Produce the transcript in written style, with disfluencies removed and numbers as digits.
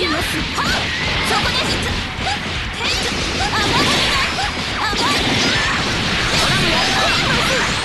きます。はっ、そこです。甘い甘い。ほらもやった。